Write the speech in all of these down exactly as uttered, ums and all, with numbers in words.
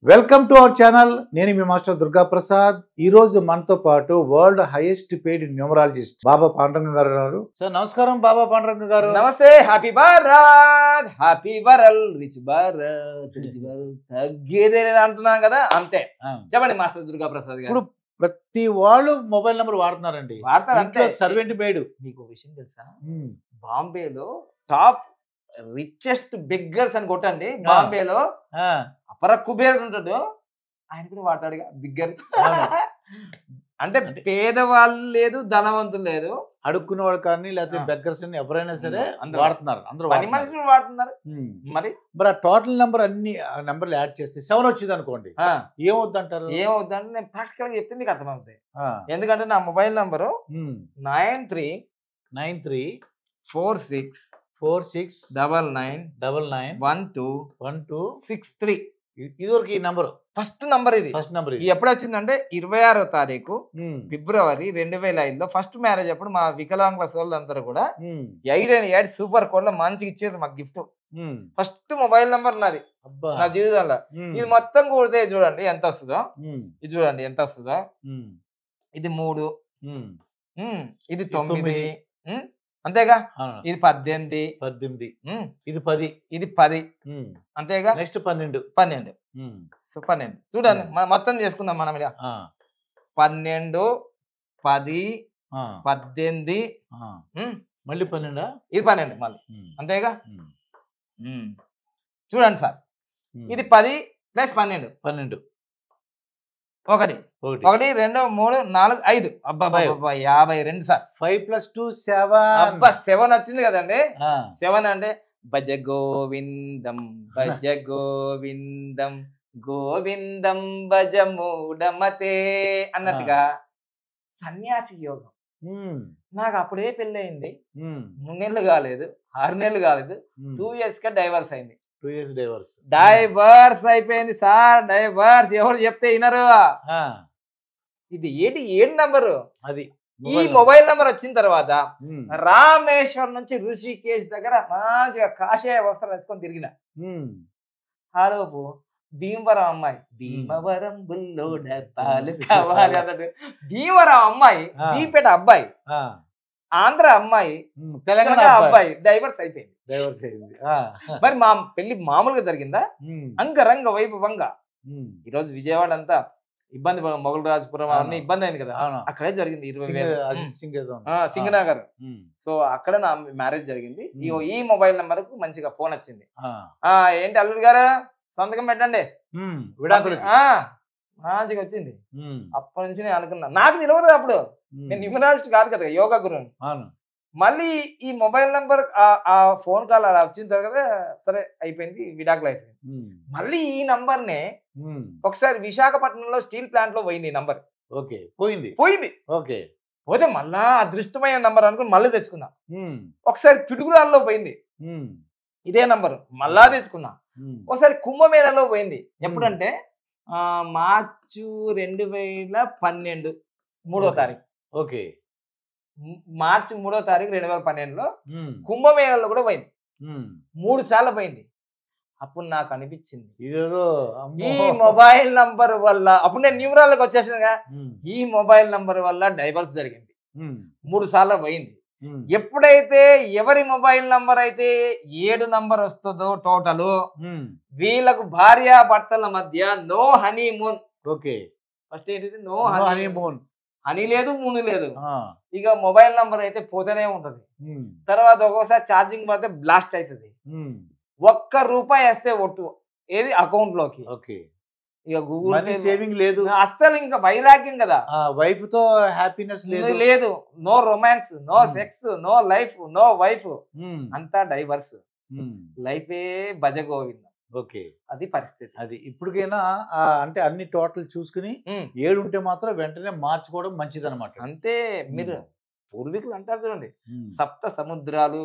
Welcome to our channel. నేను మీ master Durga Prasad. ఈ రోజు మనతో పాటు world highest paid numerologist Baba Panduranga గారు ఉన్నారు. సార్ నమస్కారం బాబా పాండురంగ గారు. నమస్తే. Happy Bharat, happy world, rich Bharat, rich Bharat తగ్గేదే అంటున్నాం కదా, అంతే. చెప్పండి మాస్టర్ దుర్గా ప్రసాద్ గారు. ఇప్పుడు ప్రతి వాళ్ళు మొబైల్ నెంబర్ వాడుతున్నారండి. వాడతారు అంతే. Servant maid. మీకు విషయం తెలుసా, బాంబేలో టాప్ రిచెస్ట్ బిగ్గర్స్ అని కొట్టండి, బాంబేలో అపర కుబేరుడు ఉంటాడు, ఆయన కూడా వాడతాడుగా బిగ్గర్. అంటే పేదవాళ్ళు లేదు, ధనవంతులు లేదు, అడుక్కున్న వాడు కానీ లేకపోతే బెగ్గర్స్ ఎవరైనా సరే వాడుతున్నారు. అందరూ పని మనుషులు వాడుతున్నారు. మరి మరి ఆ టోటల్ నెంబర్ అన్ని నెంబర్లు యాడ్ చేస్తే సెవెన్ వచ్చింది అనుకోండి, ఏమవుద్ది అంటారు? ఏమవుద్ది అంటే నేను ప్రాక్టికల్ గా చెప్తే మీకు అర్థమవుతాయి. ఎందుకంటే నా mobile number nine three nine three four six four six double nine double nine one two one two six three. ఇదివరకు ఈ నంబర్ ఫస్ట్ నంబర్ ఇది. ఫస్ట్ నంబర్ ఇది ఎప్పుడు వచ్చిందంటే ఇరవై ఆరో తారీఖు ఫిబ్రవరి రెండు వేల ఐదులో ఫస్ట్ మ్యారేజ్ అప్పుడు మా వికలాంగుల సోళ్ళందరూ కూడా eight and eight super code లో మంచిగా ఇచ్చారు మాకు గిఫ్ట్. ఫస్ట్ మొబైల్ నంబర్ నాది నా జీవితంలో. ఇది మొత్తం కూడితే చూడండి ఎంత వస్తుందో, ఇది చూడండి ఎంత వస్తుందో. ఇది మూడు, ఇది తొమ్మిది, అంతేగా. ఇది పద్దెనిమిది పద్దెనిమిది ఇది పది, ఇది పది, అంతేగా. నెక్స్ట్ పన్నెండు పన్నెండు సో పన్నెండు చూడండి మొత్తం చేసుకుందాం మనం. ఇలా పన్నెండు, పది, పద్దెనిమిది, మళ్ళీ పన్నెండా, ఇది పన్నెండు మళ్ళీ, అంతేగా. చూడండి సార్, ఇది పది ప్లస్ పన్నెండు, పన్నెండు, ఒకటి ఒకటి రెండు మూడు నాలుగు ఐదు, అబ్బా యాభై రెండు sir. Five plus two seven. అబ్బా సెవెన్ వచ్చింది కదండి. సెవెన్ అంటే భజ గోవిందం భజ గోవిందం గోవిందం భజ మూఢమతే అన్నట్టుగా సన్యాసి యోగం. నాకు అప్పుడే పెళ్ళయింది, మూడు నెలలు కాలేదు, ఆరు నెలలు కాలేదు, టూ ఇయర్స్ గా డైవర్స్ అయింది. టూ ఇయర్స్ డైవర్స్ డైవర్స్ అయిపోయింది సార్. డైవర్స్ ఎవరు చెప్తే వినరు. ఇది ఏంటి ఏడు నంబరు, అది ఈ మొబైల్ నంబర్ వచ్చిన తర్వాత రామేశ్వరం నుంచి ఋషికేశ్ దగ్గర మంచిగా కాషాయ వస్త్రం వేసుకొని తిరిగిన. ఆలోపు భీమవరం అమ్మాయి, భీమవరం బుల్లోడ పాలు కావాలి అన్నట్టు, భీమవరం అమ్మాయి, బీపేట అబ్బాయి, ఆంధ్ర అమ్మాయి, తెలంగాణ అబ్బాయి డైవర్స్ అయిపోయింది. మరి మా పెళ్లి మామూలుగా జరిగిందా? అంగరంగ వైభవంగా. ఈరోజు విజయవాడ అంతా ఇబ్బంది, మొగల్ రాజపురం అవన్నీ ఇబ్బంది అయింది కదా, అక్కడే జరిగింది. ఇరవై సింగనగర్. సో అక్కడ నా మ్యారేజ్ జరిగింది. ఈ మొబైల్ నెంబర్ కు మంచిగా ఫోన్ వచ్చింది. ఆ ఏంటి అల్లుడు గారు సంతకం పెట్టండి, మంచిగా వచ్చింది. అప్పటి నుంచి నేను అనుకున్నా, నాకు తెలియదు అప్పుడు, నేను న్యూమరాలజిస్ట్ కాదు కదా, యోగా గురువు. మళ్ళీ ఈ మొబైల్ నంబర్ ఆ ఫోన్ కాల్ అలా వచ్చిన తర్వాత సరే అయిపోయింది, విడాకులు అయిపోయింది. మళ్ళీ ఈ నంబర్ నే ఒకసారి విశాఖపట్నంలో స్టీల్ ప్లాంట్ లో పోయింది ఈ నంబర్. ఓకే పోయింది పోయింది ఓకే పోతే మళ్ళా అదృష్టమైన నంబర్ అనుకుని మళ్ళీ తెచ్చుకున్నా. ఒకసారి పిడుగురాల్లో పోయింది ఇదే నంబర్, మళ్ళా తెచ్చుకున్నా. ఒకసారి కుంభమేళలో పోయింది. ఎప్పుడంటే ఆ మార్చు రెండు వేల పన్నెండు మూడో తారీఖు. ఓకే మార్చి మూడో తారీఖు రెండు వేల పన్నెండులో కుంభమేళలో కూడా పోయింది. మూడు సార్లు పోయింది. అప్పుడు నాకు అనిపించింది ఈ మొబైల్ నంబర్ వల్ల, అప్పుడు నేను న్యూమరాల్కి వచ్చేసానుగా, ఈ మొబైల్ నంబర్ వల్ల డైవర్స్ జరిగింది. మూడు సార్లు పోయింది. ఎప్పుడైతే ఎవరి మొబైల్ నంబర్ అయితే ఏడు నంబర్ వస్తుందో టోటల్, వీళ్ళకు భార్య భర్తల మధ్య నో హనీమూన్. ఓకే ఫస్ట్ ఏంటిది? No honeymoon. హనీ లేదు, మూను లేదు. ఇక మొబైల్ నంబర్ అయితే పోతేనే ఉంటది. తర్వాత ఒక్కోసారి ఛార్జింగ్ పడితే బ్లాస్ట్ అవుతుంది. ఒక్క రూపాయి వేస్తే ఒట్టు ఏది అకౌంట్ లోకి. ఇక గూగుల్ సేవింగ్ లేదు అస్సలు, ఇంకా వైరాగ్యం కదా. వైఫ్ తో హ్యాపీనెస్ లేదు, no romance, no sex, no life, no wife, అంతా డైవర్స్. లైఫే భజ గోవిందం. ఓకే అది పరిస్థితి. అది ఇప్పటికైనా అంటే అన్ని టోటల్ చూసుకుని ఏడు ఉంటే మాత్రం వెంటనే మార్చుకోవడం మంచిది అనమాట. అంతే. మీరు పూర్వీకులు అంటారు చూడండి, సప్త సముద్రాలు,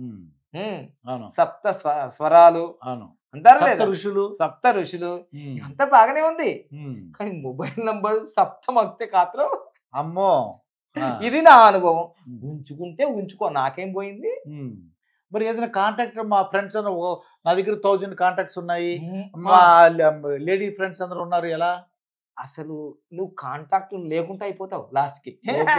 సప్త స్వరాలు అంటారు లేదా, ఋషులు, సప్త ఋషులు, అంతా బాగానే ఉంది. కానీ మొబైల్ నంబర్ సప్తం వస్తే కాత్రం అమ్మో. ఇది నా అనుభవం. ఉంచుకుంటే ఉంచుకో, నాకేం పోయింది. మరి ఏదైనా కాంటాక్ట్ మా ఫ్రెండ్స్ అందరూ ఓ, నా దగ్గర థౌజండ్ కాంటాక్ట్స్ ఉన్నాయి, మా లేడీ ఫ్రెండ్స్ అందరూ ఉన్నారు, ఎలా? అసలు నువ్వు కాంటాక్ట్ లేకుండా అయిపోతావు లాస్ట్ కి.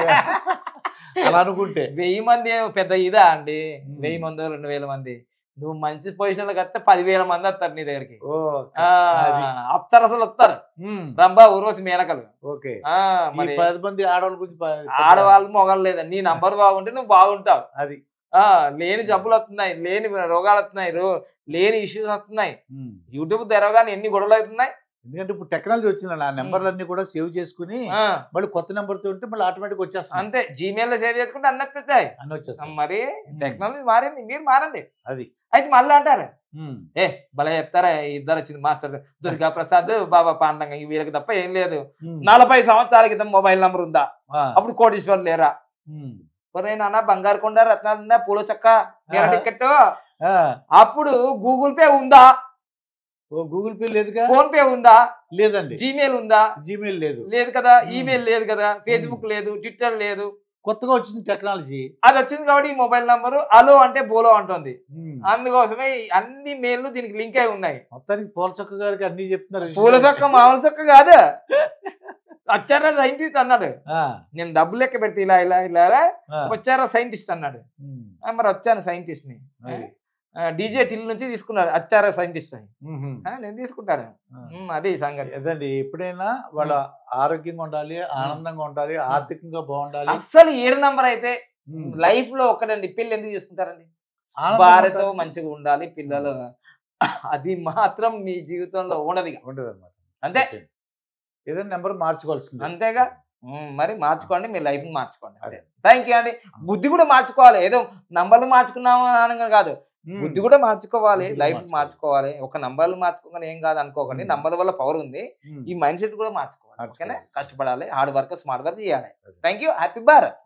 అలా అనుకుంటే వెయ్యి మంది ఏమో పెద్ద ఇదా అండి, ఉమ్. వెయ్యి మంది రెండు వేల మంది, నువ్వు మంచి పొజిషన్ లోకి వస్తే పదివేల మంది వస్తారు నీ దగ్గరికి. ఓ, ఆ అది. అప్సరసలు వస్తారు, ఉమ్, రంభా ఊర్వశి మేనకలు. ఓకే. ఆ ఈ మరి పది మంది ఆడవాళ్ళ గురించి ప- ఆడవాళ్ళు మొగలు లేదా, నీ నంబర్ బాగుంటే నువ్వు బాగుంటావు. అది. ఆ లేని జబ్బులు వస్తున్నాయి, లేని రోగాలు వస్తున్నాయి, రో- లేని ఇష్యూస్ వస్తున్నాయి. ఉమ్. యూట్యూబ్ తెరవగానే ఎన్ని గొడవలు అవుతున్నాయి. ఎందుకంటే ఇప్పుడు టెక్నాలజీ వచ్చింది, నా నెంబర్లన్నీ కూడా సేవ్ చేసుకుని ఆ మళ్ళీ కొత్త నెంబర్ తో ఉంటే మళ్ళీ ఆటోమేటిక్ వచ్చేస్తాను, అంతే, జీమెయిల్ లో సేవ్ చేసుకుంటే అన్నీ వచ్చేస్తాయి. అన్ని వచ్చేస్తాయి. మరి టెక్నాలజీ మారింది, మీరు మారండి. అది. అయితే మళ్ళీ అంటారు, ఉమ్. ఏ భలే చెప్తారా ఇద్దరు వచ్చింది మాస్టర్ దుర్గా ప్రసాద్ బాబా పాండంగ, వీళ్ళకి తప్ప ఏం లేదు. ఉమ్. నలభై సంవత్సరాల క్రితం మొబైల్ నంబర్ ఉందా, ఆ. అప్పుడు కోటీశ్వరులు లేరా? ఉమ్. నాన్న బంగారు కొండ రత్నాలు ఉందా, పూల చక్క గెల టికెట్, ఆ. అప్పుడు గూగుల్ పే ఉందా, ఓ, గూగుల్ పే లేదుగా? ఫోన్ పే ఉందా, లేదండి. జీమెయిల్ ఉందా? జీమెయిల్ లేదు. లేదు కదా. మ్మ్. ఈమెయిల్ లేదు కదా, ఫేస్బుక్ లేదు, ట్విట్టర్ లేదు. కొత్తగా వచ్చింది టెక్నాలజీ. అది వచ్చింది కాబట్టి ఈ మొబైల్ నంబరు అలో అంటే బోలో అంటుంది. ఉమ్. అందుకోసమే ఈ అన్ని మెయిల్లు దీనికి లింక్ అయి ఉన్నాయి. మొత్తానికి పోలచొక్క గారికి అన్ని చెప్తున్నారు. పూల చొక్క మామూలు చొక్క కాదు, వచ్చారా సైంటిస్ట్ అన్నాడు. ఆ. నేను డబ్బు లెక్క పెడితే ఇలా ఇలా ఇలా ఆ. వచ్చారా సైంటిస్ట్ అన్నాడు. ఉమ్. ఆ, మరి వచ్చాను సైంటిస్ట్ ని, అది. డీజే టిల్ నుంచి తీసుకున్నారు వచ్చారా సైంటిస్ట్ అని. ఉహుం. ఆ, నేను తీసుకుంటాను. ఆ. ఉమ్, అది సంగతి. అదండి, ఎప్పుడైనా వాళ్ళ ఆరోగ్యంగా ఉండాలి, ఆనందంగా ఉండాలి, ఆర్థికంగా బాగుండాలి. అస్సలు ఏడు నంబర్ అయితే ఉమ్. లైఫ్ లో ఒకటండి, పిల్లలు ఎందుకు చేసుకుంటారండి? ఆనందంగా భార్యతో ఉండాలి. మంచిగా ఉండాలి, పిల్లలు, అది మాత్రం మీ జీవితంలో ఉండదు ఇక. ఉండదు అన్నమాట. అంతే. ఏదైనా నెంబర్ మార్చుకోవాల్సింది. అంతేగా. ఉమ్, మరి మార్చుకోండి, మీ లైఫ్ మార్చుకోండి. అదే. థ్యాంక్ యూ అండి. బుద్ధి కూడా మార్చుకోవాలి, ఏదో నంబర్లు మార్చుకున్నాము అనగా కాదు, ఉమ్. బుద్ధి కూడా మార్చుకోవాలి, బుద్ధి లైఫ్ మార్చుకోవాలి. మార్చుకోవాలి. ఒక నంబర్లు మార్చుకోగానే ఏం కాదు అనుకోకండి, ఉమ్. నంబర్ల వల్ల పవర్ ఉంది. ఉమ్. ఈ మైండ్ సెట్ కూడా మార్చుకోవాలి. మార్చుకోవాలి. ఓకేనా, కష్టపడాలి, హార్డ్ వర్క్, స్మార్ట్ వర్క్ చేయాలి. అదే. Thank you, happy Bharat.